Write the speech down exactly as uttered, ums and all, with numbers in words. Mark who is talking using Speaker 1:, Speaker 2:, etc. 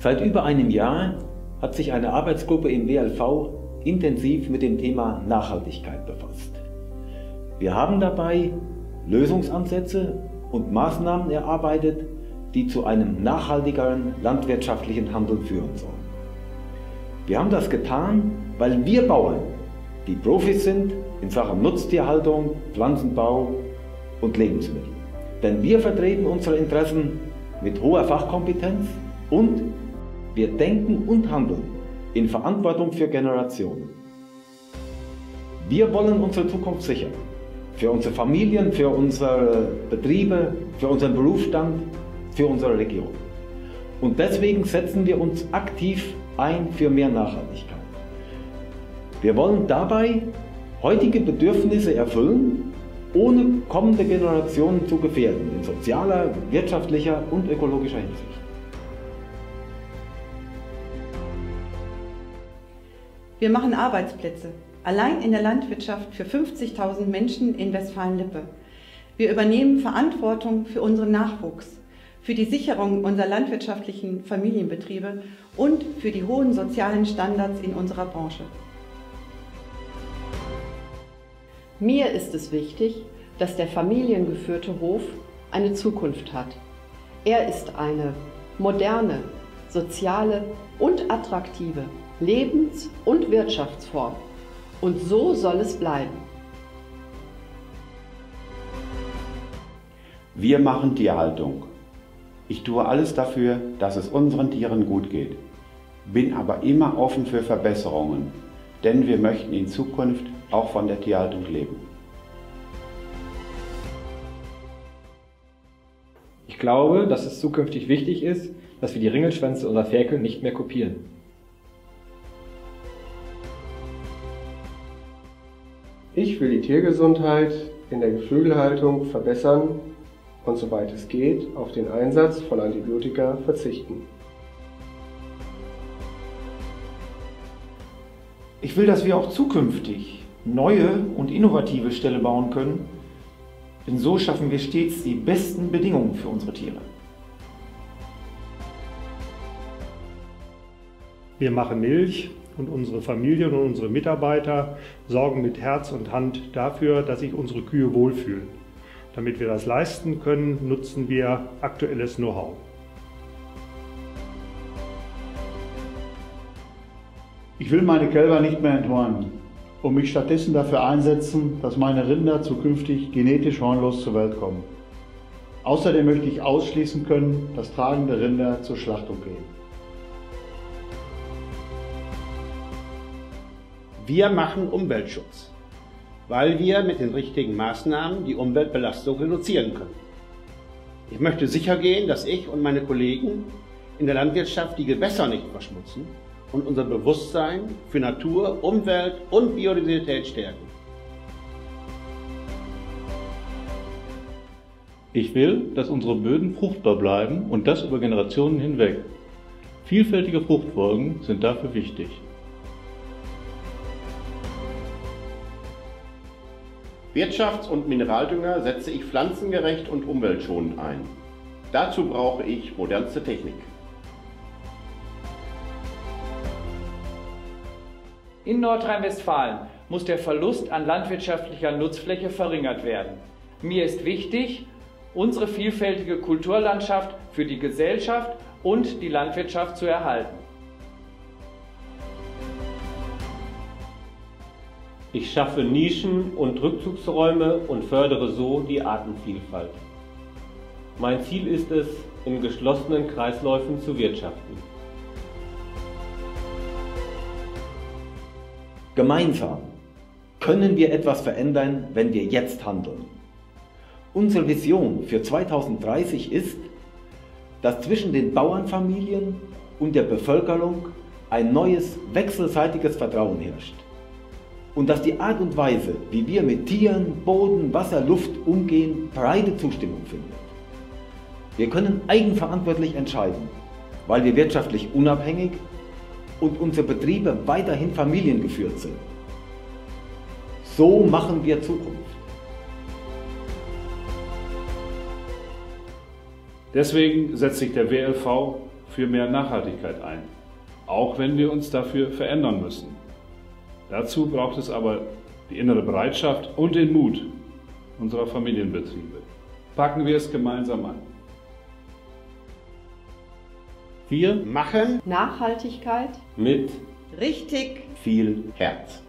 Speaker 1: Seit über einem Jahr hat sich eine Arbeitsgruppe im W L V intensiv mit dem Thema Nachhaltigkeit befasst. Wir haben dabei Lösungsansätze und Maßnahmen erarbeitet, die zu einem nachhaltigeren landwirtschaftlichen Handeln führen sollen. Wir haben das getan, weil wir Bauern die Profis sind in Sachen Nutztierhaltung, Pflanzenbau und Lebensmittel. Denn wir vertreten unsere Interessen mit hoher Fachkompetenz und wir denken und handeln in Verantwortung für Generationen. Wir wollen unsere Zukunft sichern. Für unsere Familien, für unsere Betriebe, für unseren Berufsstand, für unsere Region. Und deswegen setzen wir uns aktiv ein für mehr Nachhaltigkeit. Wir wollen dabei heutige Bedürfnisse erfüllen, ohne kommende Generationen zu gefährden, in sozialer, wirtschaftlicher und ökologischer Hinsicht.
Speaker 2: Wir machen Arbeitsplätze, allein in der Landwirtschaft für fünfzigtausend Menschen in Westfalen-Lippe. Wir übernehmen Verantwortung für unseren Nachwuchs, für die Sicherung unserer landwirtschaftlichen Familienbetriebe und für die hohen sozialen Standards in unserer Branche.
Speaker 3: Mir ist es wichtig, dass der familiengeführte Hof eine Zukunft hat. Er ist eine moderne, soziale und attraktive Lebens- und Wirtschaftsform. Und so soll es bleiben.
Speaker 4: Wir machen Tierhaltung. Ich tue alles dafür, dass es unseren Tieren gut geht, bin aber immer offen für Verbesserungen, denn wir möchten in Zukunft auch von der Tierhaltung leben.
Speaker 5: Ich glaube, dass es zukünftig wichtig ist, dass wir die Ringelschwänze unserer Ferkel nicht mehr kopieren.
Speaker 6: Ich will die Tiergesundheit in der Geflügelhaltung verbessern und soweit es geht, auf den Einsatz von Antibiotika verzichten.
Speaker 7: Ich will, dass wir auch zukünftig neue und innovative Ställe bauen können, denn so schaffen wir stets die besten Bedingungen für unsere Tiere.
Speaker 8: Wir machen Milch und unsere Familien und unsere Mitarbeiter sorgen mit Herz und Hand dafür, dass sich unsere Kühe wohlfühlen. Damit wir das leisten können, nutzen wir aktuelles Know-how.
Speaker 9: Ich will meine Kälber nicht mehr entwurmen und mich stattdessen dafür einsetzen, dass meine Rinder zukünftig genetisch hornlos zur Welt kommen. Außerdem möchte ich ausschließen können, dass tragende Rinder zur Schlachtung gehen.
Speaker 10: Wir machen Umweltschutz, weil wir mit den richtigen Maßnahmen die Umweltbelastung reduzieren können. Ich möchte sicher gehen, dass ich und meine Kollegen in der Landwirtschaft die Gewässer nicht verschmutzen und unser Bewusstsein für Natur, Umwelt und Biodiversität stärken.
Speaker 11: Ich will, dass unsere Böden fruchtbar bleiben und das über Generationen hinweg. Vielfältige Fruchtfolgen sind dafür wichtig.
Speaker 12: Wirtschafts- und Mineraldünger setze ich pflanzengerecht und umweltschonend ein. Dazu brauche ich modernste Technik.
Speaker 13: In Nordrhein-Westfalen muss der Verlust an landwirtschaftlicher Nutzfläche verringert werden. Mir ist wichtig, unsere vielfältige Kulturlandschaft für die Gesellschaft und die Landwirtschaft zu erhalten.
Speaker 14: Ich schaffe Nischen und Rückzugsräume und fördere so die Artenvielfalt. Mein Ziel ist es, in geschlossenen Kreisläufen zu wirtschaften.
Speaker 1: Gemeinsam können wir etwas verändern, wenn wir jetzt handeln. Unsere Vision für zweitausenddreißig ist, dass zwischen den Bauernfamilien und der Bevölkerung ein neues, wechselseitiges Vertrauen herrscht. Und dass die Art und Weise, wie wir mit Tieren, Boden, Wasser, Luft umgehen, breite Zustimmung findet. Wir können eigenverantwortlich entscheiden, weil wir wirtschaftlich unabhängig und unsere Betriebe weiterhin familiengeführt sind. So machen wir Zukunft.
Speaker 8: Deswegen setzt sich der W L V
Speaker 15: für mehr Nachhaltigkeit ein, auch wenn wir uns dafür verändern müssen. Dazu braucht es aber die innere Bereitschaft und den Mut unserer Familienbetriebe. Packen wir es gemeinsam an.
Speaker 10: Wir machen
Speaker 3: Nachhaltigkeit
Speaker 12: mit
Speaker 2: richtig
Speaker 12: viel Herz.